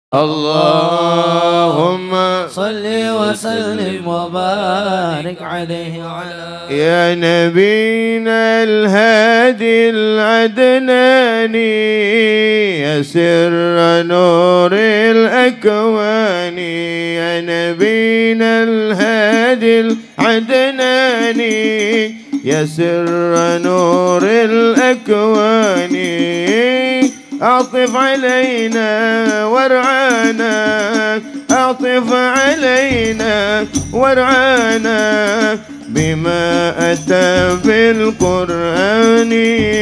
اللهم صل وسلم وبارك عليه وعلى يا نبينا الهادي العدناني يا سر نور الأكوان يا نبينا الهادي العدناني يا سر نور الأكوان أعطف علينا وارعانا أعطف علينا وارعانا بما أتى في القرآن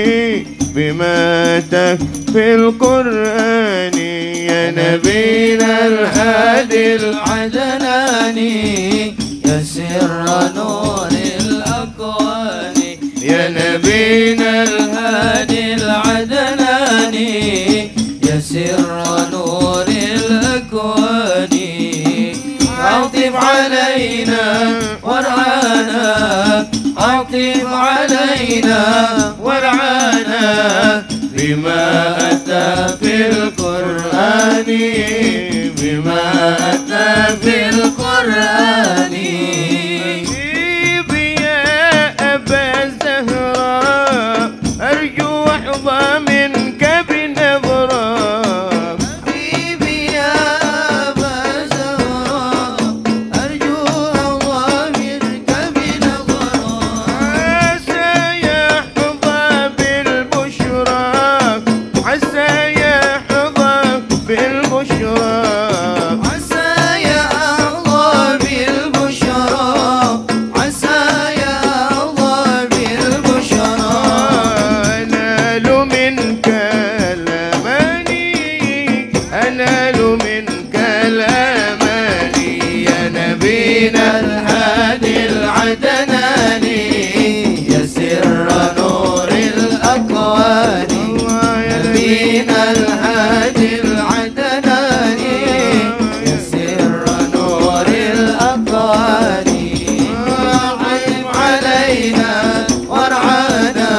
بما أتى في القرآن يا نبينا الهادي العدناني يا سر نور الأكوان يا نبينا الهادي العدناني يا سر نور الأكوان أعطف علينا وارعانا أعطف علينا وارعانا بما أتى في القرآن بما أتى في القرآن حبيبي يا أبا الزهراء أرجو أحظى منك بنظرة حبيبي يا أبا الزهراء أرجو أحظى منك بنظرة عسى يحظى بالبشرى عسى يحظى بالبشرى عسى يحظى بالبشرى عسى يحظى بالبشرى أنال منك الأماني أنال منك الأماني يا نبينا الهادي العدناني يا سر نور الأكوان نبينا الهادي العدناني يا سر نور الأكوان عطف علينا وارعانا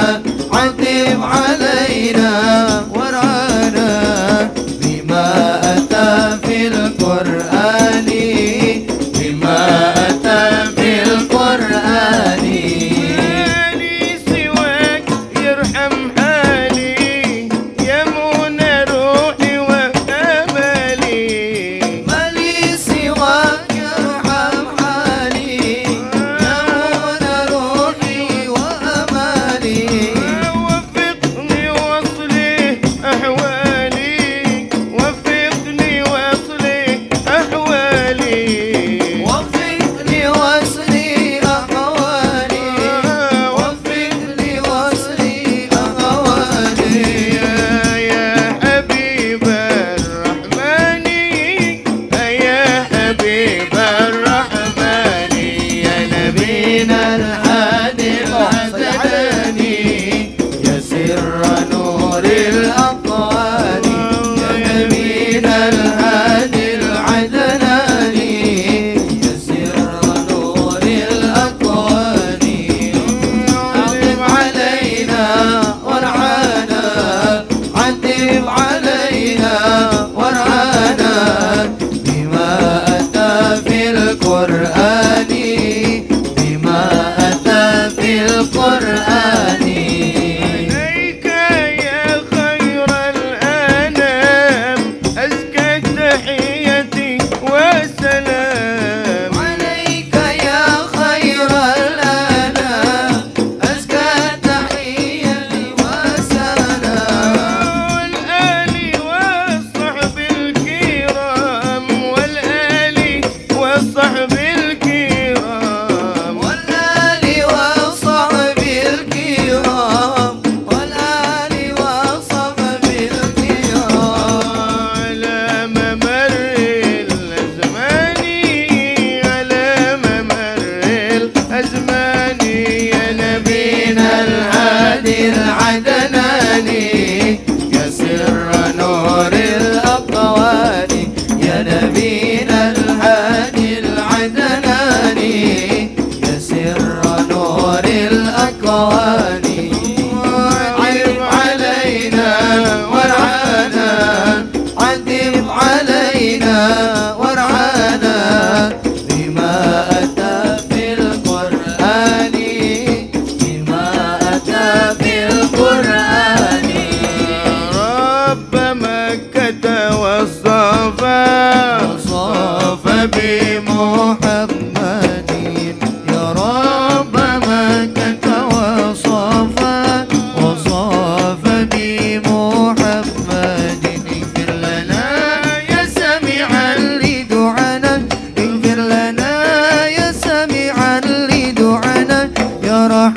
عطف علينا وارعانا بما أتى في القرآن بما أتى في القرآن مالي سواك يرحم حالي يا منى روحي وأمالي مالي سواك يرحم حالي يا منى روحي وأمالي وفقني واصلح أحوالي وفقني واصلح أحوالي وفقني وصلي أحوالي وفقني وصلي أحوالي يا حبيب الرحمن يا حبيب الرحمن يا نبينا الهادي العدناني يا سر نور الأكوان يا نبينا الهادي العدناني يا سر نور الأكوان عطف علينا وارعانا عطف علينا وارعانا بما أتى في القرآن بما أتى في القرآن عليك يا خير الأنام أزكى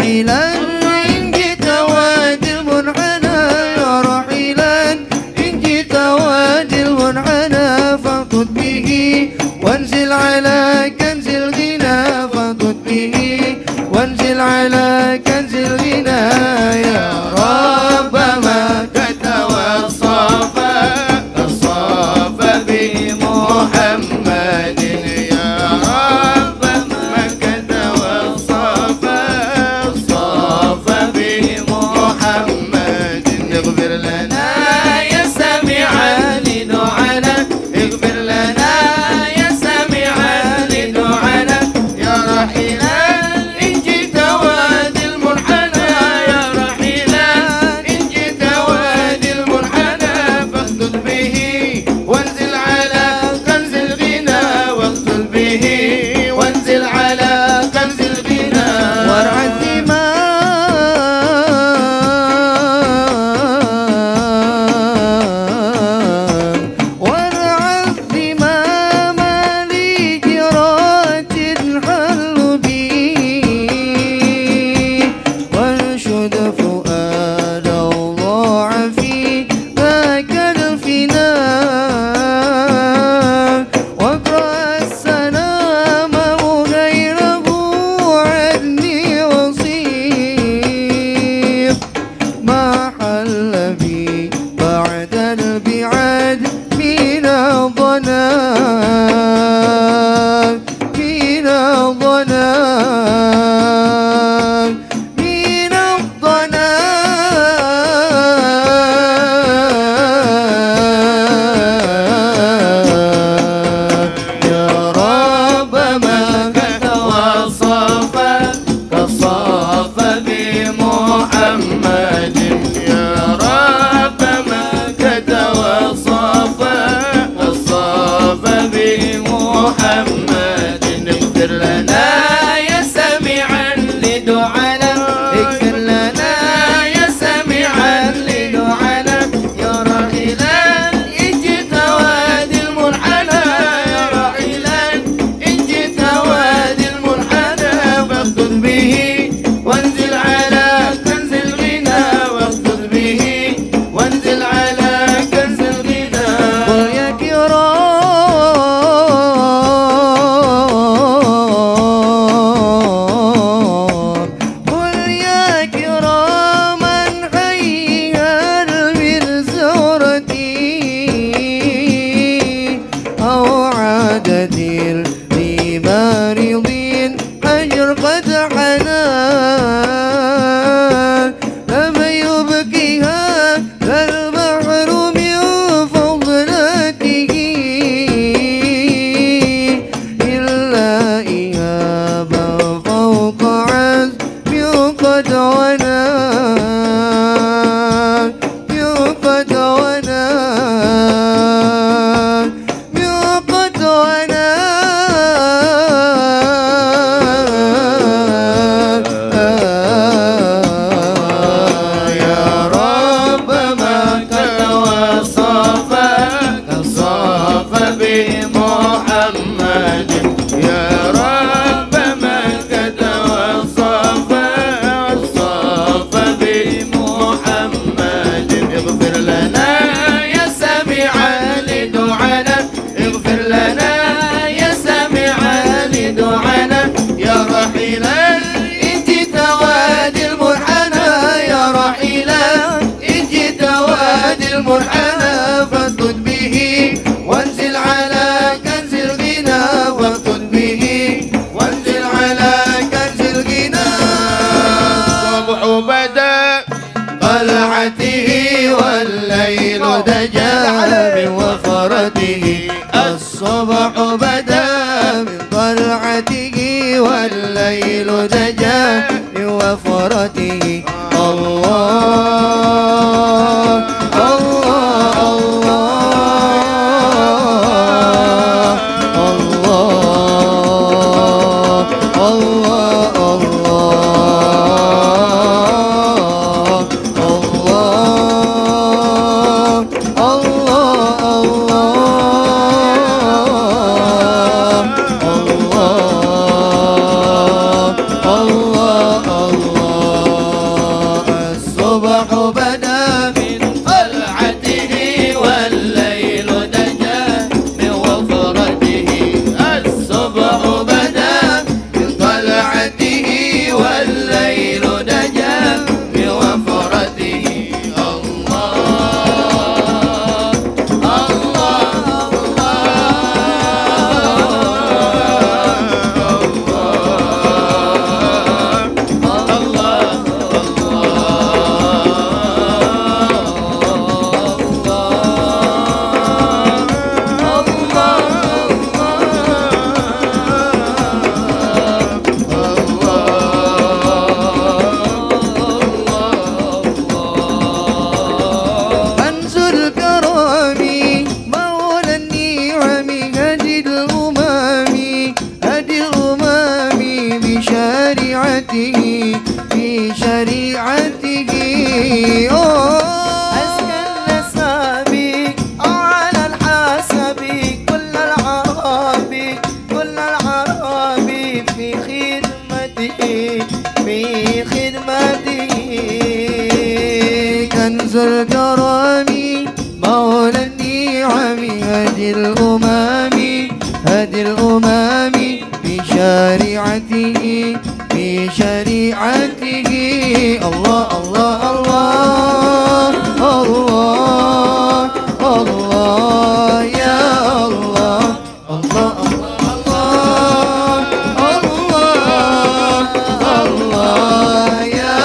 رحيلا إن جئت وادي المنحنى يا رحيلا إن جئت وادي المنحنى فخذ به وانزل على كنز الغنى فخذ به وانزل على كنز الغنى يا رب ما كتوى الصفا الصفا بمحمد يا رب ما كتوى الصفا الصفا بمحمد اغفر لنا يا سامعا لدعانا اغفر لنا يا سامعا لدعانا يا رحيلا إن جئت وادي المنحنى يا رحيلا إن جئت وادي المنحنى فاخذ به وانزل على كنز الغنى واخذ به وانزل على كنز الغنى وارعى الزمام لجرات حل بي وانشد فؤاد الله في ذاك الفناء واقرأ السلام غيره عني وصيف ما حل بي بعد البعاد من الضنان من الضنان من الضنان يا رب ما كتوى الصفا كالصفا بمحمد يا رب ما كتوى الصفا الصفا بمحمد اغفر لنا يا سامعا لدعانا اغفر لنا يا سامعا لدعانا يا رحيلا إن جئت وادي المنحنى يا رحيلا إن جئت وادي المنحنى فاخذ به وانزل على كنز الغنى واخذ به وانزل على كنز الغنى قل يا كرام قل يا كراما حيا بالزهرة أو عادة لمارضين أجر قد حنان لم يبكيها فالبحر من فضلته إلا إيابا فوق عزم قد ونا قد ونا قد ونا يا رب ما كتوى الصفا كالصفا بمحمد يا رب ما كتوى الصفا الصفا بمحمد اغفر لنا يا سامعا لدعانا اغفر لنا يا سامعا لدعانا يا رحيلا إن جئت وادي المنحنى يا رحيلا إن جئت وادي المنحنى فاخذ به وانزل على كنز الغنى واخذ به وانزل على كنز الغنى الصبح بدا طلعته والليل دجى من وفرته الصبح بدا من طلعته والليل دجى من وفرته الله الله في شريعته أزكى النسب على الحسب كل العرب في خدمته كنز الكرم مولى النعم هدي الأمم بشريعته الله الله الله الله الله يا الله الله الله الله الله يا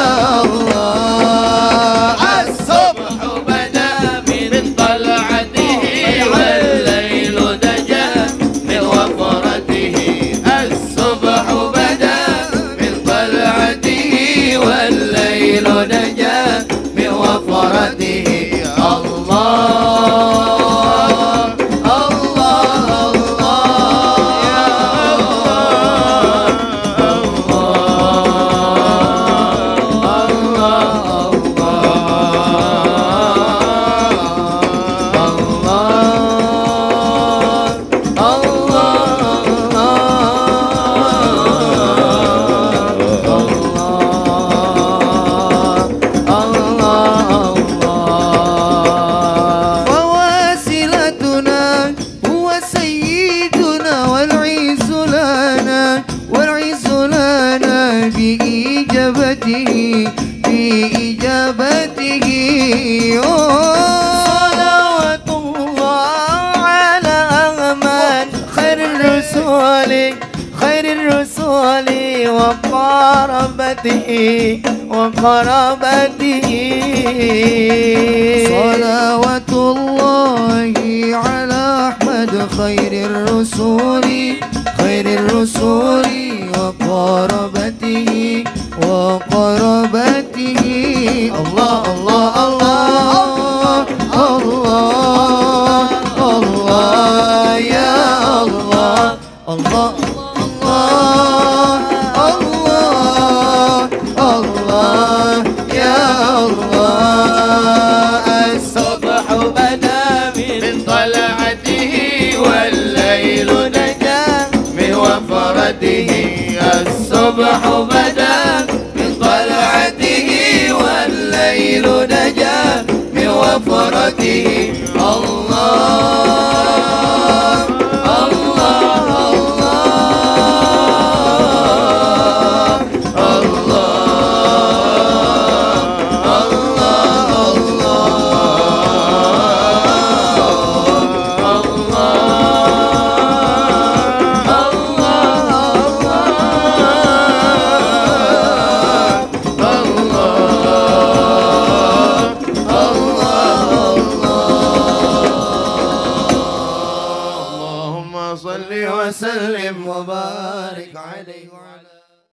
الله الصبح بدا من طلعته والليل دجا من وفرته. الصبح بدا من طلعته والليل دجا من وفرته. الله الله فواصلتنا هو سيدنا والعز لنا بإجابته صلوات الله على أغمد خير الرسول وقرابته صلوات الله على أحمد خير الرسول وقرابته الله الله الله الله الله يا الله الله الله الله الله يا الله الصبح بدا من طلعته والليل نجا من وفرته. الصبح بدا من طلعته والليل نجا من وفرته. الله الله صل وسلم وبارك عليه وعلى